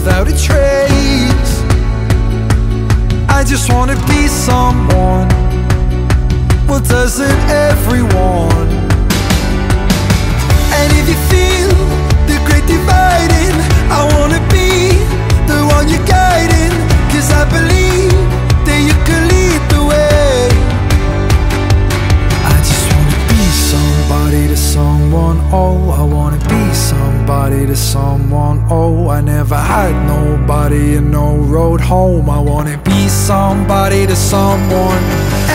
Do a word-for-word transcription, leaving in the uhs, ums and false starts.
without a trace. I just wanna be someone. Well, doesn't everyone? And if you feel the great dividing, I wanna be the one you're guiding, 'cause I believe that you can lead the way. I just wanna be somebody to someone, oh, I wanna be somebody to someone, oh, I never had nobody and no road home. I wanna be somebody to someone.